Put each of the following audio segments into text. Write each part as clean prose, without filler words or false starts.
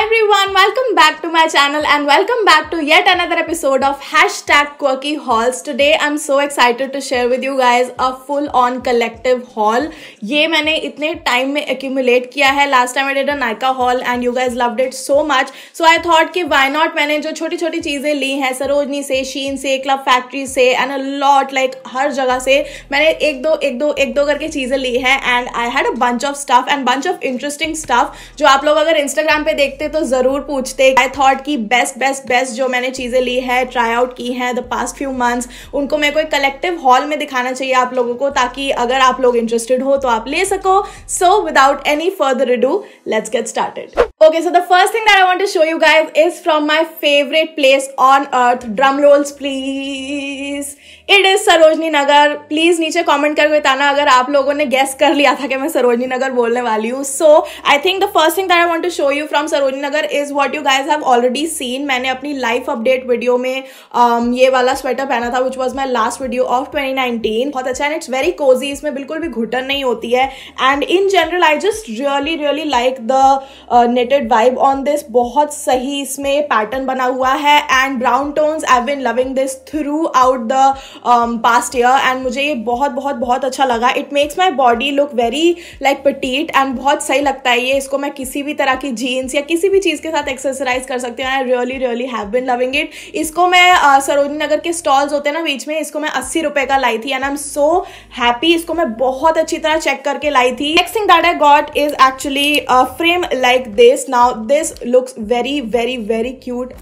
everyone, welcome back to my channel and welcome back to yet another episode of #quirky hauls. Today I'm so excited to share with you guys a full on collective haul. ये मैंने इतने time में accumulate किया है. Last time I did a Nykaa haul and you guys loved it so much. So I thought कि why not, मैंने जो छोटी छोटी चीज़ें ली हैं सरोजनी से, शीन से, क्लब फैक्ट्री से and a lot like हर जगह से मैंने एक दो करके चीज़ें ली हैं and I had a bunch of stuff and bunch of interesting stuff जो आप लोग अगर Instagram पे देखते तो जरूर पूछते. आई थॉट कि बेस्ट जो मैंने चीजें ली है, ट्राई आउट की हैं द पास्ट फ्यू मंथ्स, उनको मैं कोई कलेक्टिव हॉल में दिखाना चाहिए आप लोगों को, ताकि अगर आप लोग इंटरेस्टेड हो तो आप ले सको. So without any further ado, let's get started. Okay, so the first thing that I want to show you guys is from my favorite place on earth. Drum rolls please. It is Sarojini Nagar. Please नीचे comment करके बताना अगर आप लोगों ने guess कर लिया था कि मैं सरोजनी नगर बोलने वाली हूँ. So I think the first thing that I want to show you from Sarojini Nagar is what you guys have already seen. मैंने अपनी life update वीडियो में ये वाला स्वेटर पहना था, which was my last video of 2019. बहुत अच्छा है, it's very cozy. इसमें बिल्कुल भी घुटन नहीं होती है. And in general I just really like the knitted vibe on this. बहुत सही इसमें पैटर्न बना हुआ है and brown tones. I have been loving this throughout the past year and मुझे ये बहुत अच्छा लगा. It makes my body look very like petite and बहुत सही लगता है ये. इसको मैं किसी भी तरह की जीन्स या किसी भी चीज़ के साथ एक्सरसाइज कर सकती हूँ. I really have been loving it. इसको मैं सरोजनी नगर के स्टॉल्स होते हैं ना बीच में, इसको मैं 80 रुपए का लाई थी and I am so happy. इसको मैं बहुत अच्छी तरह चेक करके लाई थी. Next thing that I got is actually a frame like this. Now this looks very cute.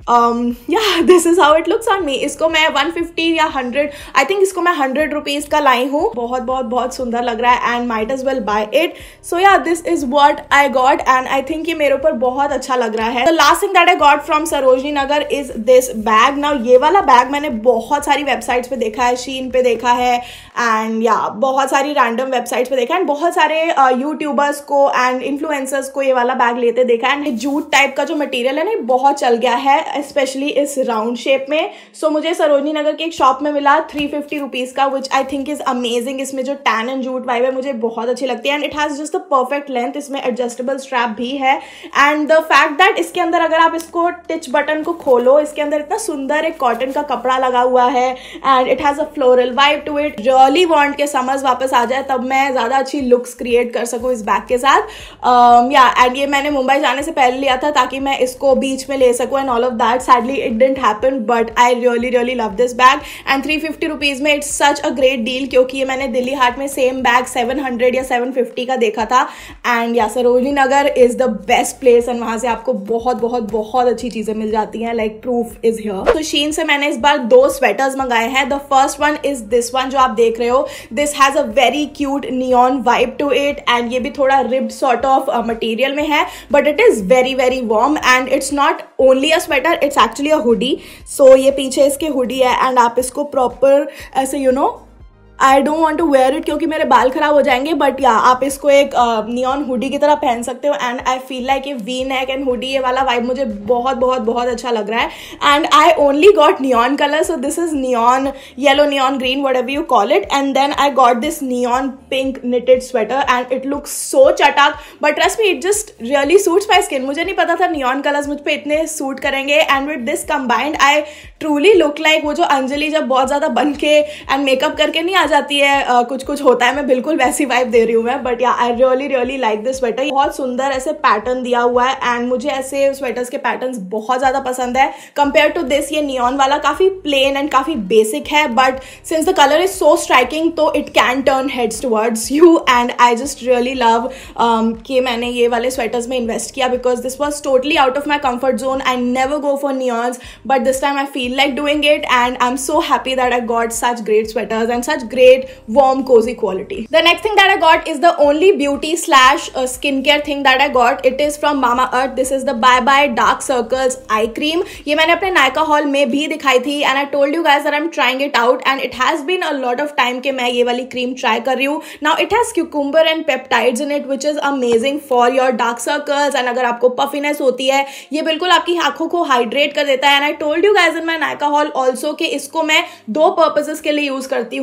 Yeah, this is how it looks on me. इसको मैं 150 या 100, I think इसको मैं 100 रुपीज का लाई हूँ. बहुत सुंदर लग रहा है and might as well buy it. So yeah, this is what I got and I think ये मेरे ऊपर बहुत अच्छा लग रहा है. The last thing that I got from Sarojini Nagar is this bag. Now ये वाला बैग मैंने बहुत सारी वेबसाइट्स पे देखा है, शीन पे देखा है एंड या बहुत सारी रैंडम वेबसाइट्स पे देखा है, बहुत सारे यूट्यूबर्स को एंड इन्फ्लुएंसर्स को ये वाला बैग लेते देखा है. एंड जूट टाइप का जो मटेरियल है ना बहुत चल गया है, स्पेशली इस राउंड शेप में. सो मुझे सरोजनी नगर की एक शॉप में मिला 350 रुपीज का, which I think is amazing. इसमें जो टैन एंड जूट वाइब है मुझे बहुत अच्छी लगती है and it has just the perfect length. इसमें एडजस्टेबल स्ट्रैप भी है एंड द फैक्ट दैट इसके अंदर अगर आप इसको टिच बटन को खोलो, इसके अंदर इतना सुंदर एक कॉटन का कपड़ा लगा हुआ है and it has a floral vibe to it. Really want के समर्स वापस आ जाए तब मैं ज्यादा अच्छी लुक्स क्रिएट कर सकूं इस बैग के साथ. एंड ये मैंने मुंबई जाने से पहले लिया था ताकि मैं इसको बीच में ले सकूं and all of that. Sadly it didn't happen but I really love this bag and 350 rupees में it's such a great deal क्योंकि ये मैंने दिल्ली हाट में सेम बैग 700 या 750 का देखा था. एंड या Sarojini Nagar is the best place and वहां से आपको बहुत अच्छी चीजें मिल जाती हैं. like proof is here. तो शीन से मैंने इस बार 2 स्वेटर्स मंगाए हैं. the first one is this one जो आप देख रहे हो. this has a very cute neon vibe to it and ये भी थोड़ा ribbed sort of material में है but it is very warm and it's not only a sweater, it's actually a hoodie. So ये पीछे इसके हुडी है and आप इसको प्रॉपर ऐसे I don't want to wear it क्योंकि मेरे बाल खराब हो जाएंगे बट या आप इसको एक नियॉन हुडी की तरह पहन सकते हो एंड आई फील लाइक ये वी नेक एंड हुडी ये वाला वाइब मुझे बहुत अच्छा लग रहा है. And I only got neon colour, so this is neon yellow, neon green, whatever you call it. And then I got this neon pink knitted sweater and it looks so चटाक but trust me it just really suits my skin. मुझे नहीं पता था neon colours मुझ पर इतने suit करेंगे and with this combined I truly look like वो जो अंजलि जब बहुत ज्यादा बन के एंड मेकअप करके नहीं आ जाती है, कुछ होता है, मैं बिल्कुल वैसी वाइब दे रही हूँ मैं. But yeah I really like this sweater. बहुत सुंदर ऐसे पैटर्न दिया हुआ है एंड मुझे ऐसे स्वेटर्स के पैटर्न्स बहुत ज्यादा पसंद है. कंपेयर टू दिस ये नियॉन वाला काफी प्लेन एंड काफी बेसिक है but since the colour is so striking तो it can turn heads towards you and I just really love कि मैंने ये वाले स्वेटर्स में इन्वेस्ट किया because this was totally out of my comfort zone. I never go for neons but this time I feel like doing it and I'm so happy that I got such great sweaters and such great warm cozy quality. The next thing that I got is the only beauty slash skincare thing that I got. It is from Mamaearth. This is the Bye Bye Dark Circles eye cream. ये मैंने अपने Nykaa haul में भी दिखाई थी and I told you guys that I'm trying it out and it has been a lot of time कि मैं ये वाली cream try कर रही हूँ. Now it has cucumber and peptides in it which is amazing for your dark circles and अगर आपको puffiness होती है ये बिल्कुल आपकी आंखों को hydrate कर देता है. And I told you guys in my Nykaa haul also कि इसको मैं 2 पर्पसेस के लिए यूज करती हूँ. लाइक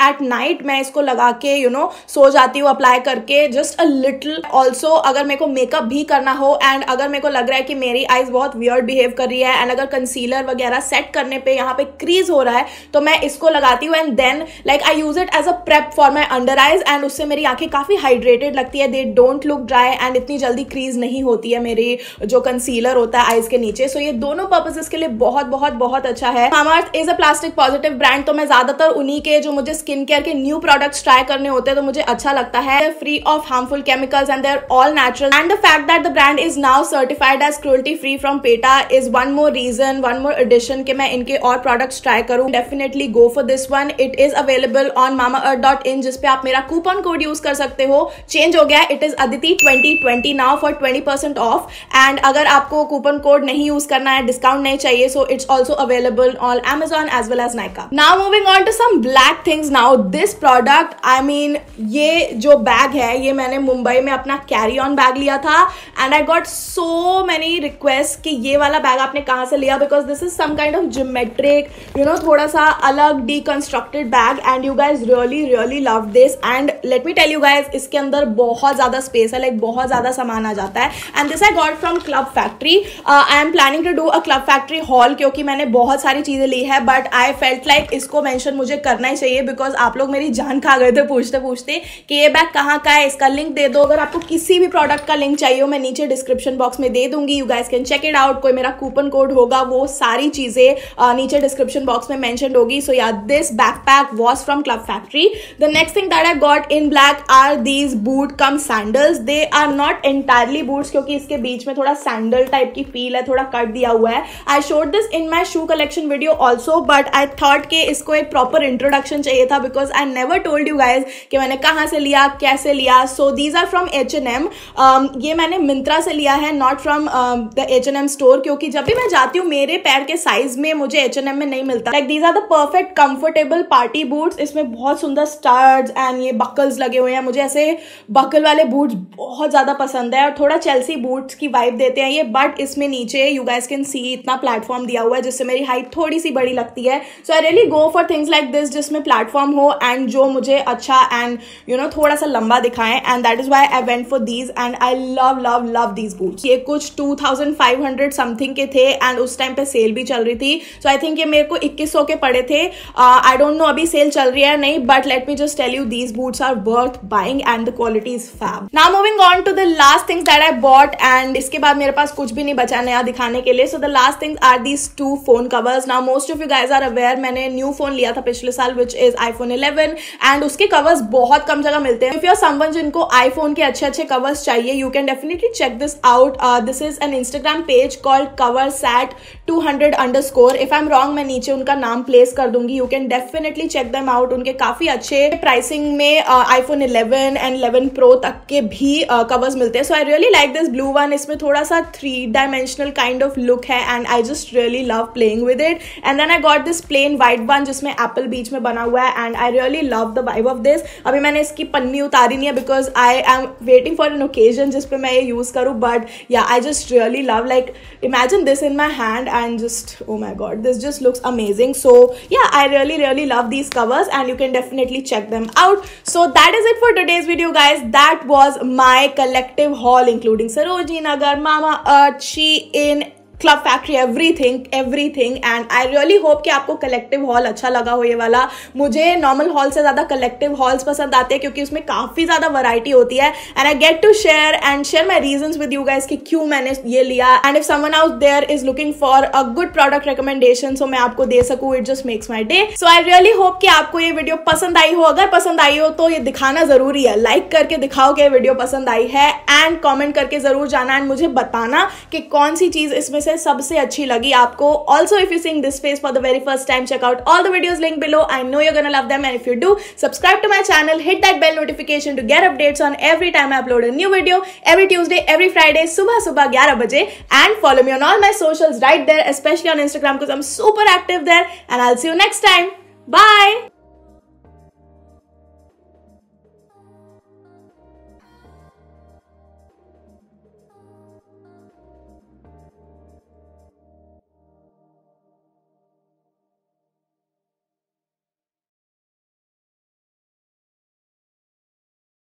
एट नाइट मैं इसको लगा के सो जाती हूँ अप्लाई करके जस्ट अ लिटिल। ऑल्सो अगर मेरे को मेकअप भी करना हो एंड अगर मेरे को लग रहा है कि मेरी आईज बहुत वियर्ड बिहेव कर रही है एंड अगर कंसीलर वगैरह सेट करने पे यहाँ पे क्रीज हो रहा है तो मैं इसको लगाती हूँ and then like I use it as a prep for my under eyes and उससे मेरी आंखें काफी हाइड्रेटेड लगती है, they don't look dry and इतनी जल्दी क्रीज नहीं होती है मेरी जो कंसीलर होता है आईज के नीचे। सो ये दोनों पर्पसेस के लिए बहुत बहुत बहुत अच्छा है। Mamaearth is a plastic positive brand, तो मैं ज्यादातर उन्हीं के जो मुझे स्किन केयर के न्यू प्रोडक्ट्स ट्राई करने होते हैं तो मुझे अच्छा लगता है। Free of harmful chemicals and they are all natural and the fact that the brand is now certified as cruelty free from PETA is one more reason, one more addition कि मैं इनके और प्रोडक्ट्स ट्राई करूं। Definitely go for this one. It is available on mamaearth.in जिसपे आप मेरा coupon code use कर सकते हो। चेंज हो गया, it is Aditi 2020 now for 20% off and अगर आपको कूपन कोड नहीं यूज करना है, डिस्काउंट नहीं चाहिए, so it's also available on Amazon as well as Nykaa. Now moving on to some black things now. This product, I mean, ये जो bag है ये मैंने मुंबई में अपना कैरी ऑन बैग लिया था and I got so many request कि ये वाला बैग आपने कहाँ से लिया, because this is some kind of geometric थोड़ा सा अलग deconstructed bag and you guys really really love this and let me tell you guys इसके अंदर बहुत ज्यादा स्पेस है, लाइक बहुत ज्यादा सामान आ जाता है and this I got from Club Factory. I am planning to do a Club Factory haul क्योंकि मैंने बहुत सारी चीजें ली है बट आई फेल्ट लाइक इसको मेंशन मुझे करना ही चाहिए बिकॉज आप लोग मेरी जान खा गए थे पूछते पूछते कि ये बैग कहाँ का है, इसका लिंक दे दो। अगर आपको किसी भी प्रोडक्ट का लिंक चाहिए हो मैं नीचे डिस्क्रिप्शन बॉक्स में दे दूंगी, you guys can check it out. कोई मेरा कूपन कोड होगा, वो सारी चीजें नीचे डिस्क्रिप्शन बॉक्स में मेंशन होगी। So yeah this backpack was from Club Factory. The next thing that I got in black are these boot cum sandals. They are not entirely boots क्योंकि इसके बीच में थोड़ा सैंडल टाइप की feel है, थोड़ा cut दिया हुआ है। I showed this in my shoe collection video also but I thought कि इसको एक प्रॉपर इंट्रोडक्शन चाहिए था because I never told you guys कि मैंने कहाँ से लिया, कैसे लिया। So these are from H&M। ये मैंने मिंत्रा से लिया है, not from the H&M store क्योंकि जब भी मैं जाती हूँ मेरे पैर के साइज में मुझे H&M में नहीं मिलता। Like these are the perfect comfortable party boots. इसमें बहुत सुंदर स्टड्स एंड ये बकल्स लगे हुए हैं, मुझे ऐसे बकल वाले बूट्स बहुत ज्यादा पसंद है और थोड़ा चेल्सी बूट्स की वाइब देते हैं ये। बट इसमें नीचे यू गाइस कैन सी इतना प्लेटफॉर्म दिया हुआ है जिससे मेरी हाइट थोड़ी सी बड़ी लगती है। So I really go for things like this जिसमें प्लेटफॉर्म हो एंड जो मुझे अच्छा एंड थोड़ा सा लंबा दिखाएं and that is why I went for these and I love love love these boots. ये कुछ 2500 समथिंग के थे एंड उस टाइम पे सेल भी चल रही थी। सो आई थिंक ये मेरे को 2100 के पड़े थे। आई डोंट नो अभी सेल चल रही है नहीं but let me just tell you these boots are worth buying and the quality is fab. Now moving on to the last things that I bought and इसके बाद मेरे पास कुछ भी नहीं बचा नया दिखाने के लिए। So the last things are these 2 phone covers. Now most of you guys are aware मैंने न्यू फोन लिया था पिछले साल विच इज iPhone 11 एंड उसके कवर्स बहुत कम जगह मिलते हैं। इफ यू आर समवन जिनको iPhone के अच्छे अच्छे कवर्स चाहिए you can definitely check this out. This is an Instagram page called coversat200_। If I am wrong मैं नीचे उनका नाम प्लेस कर दूंगी, you can definitely check them out. उनके काफी अच्छे प्राइसिंग में iPhone 11 एंड 11 Pro तक के भी कवर्स मिलते हैं। So I really like this blue one. इसमें थोड़ा सा 3-dimensional काइंड ऑफ लुक है and I just really love playing with it. And then I got this plain white one जिसमें एप्पल बीच में बना हुआ है and I really love the vibe of this. अभी मैंने इसकी पन्नी उतारी नहीं है because I am waiting for an occasion जिसपे मैं ये यूज करूँ but yeah I just really love like imagine this in my hand and just oh my god this just looks amazing. So yeah, I really love these covers and you can definitely check them out. So that is it for today's video guys. That was my collective haul including Sarojini Nagar, Mamaearth, Shein, club factory, everything and I really hope कि आपको collective hall अच्छा लगा हो ये वाला। मुझे normal hall से ज्यादा कलेक्टिव हॉल्स पसंद आते हैं क्योंकि उसमें काफी ज्यादा वैरायटी होती है and I get to share my reasons with you guys कि क्यों मैंने ये लिया and if someone out there is looking for a good product recommendation so मैं आपको दे सकूं, it just makes my day. So I really hope कि आपको ये वीडियो पसंद आई हो। अगर पसंद आई हो तो ये दिखाना जरूरी है, लाइक करके दिखाओ कि ये वीडियो पसंद आई है एंड कॉमेंट करके जरूर जाना एंड मुझे बताना कि कौन सी चीज इसमें से सबसे अच्छी लगी आपको। Also, if you're seeing this face for the very first time, check out all the videos linked below. I know you're gonna love them, and if you do, subscribe to my channel, hit that bell notification to get updates on every time I upload a new video, every Tuesday, every Friday, सुबह 11 बजे, and follow me on all my socials right there, especially on Instagram because I'm super active there, and I'll see you next time. Bye!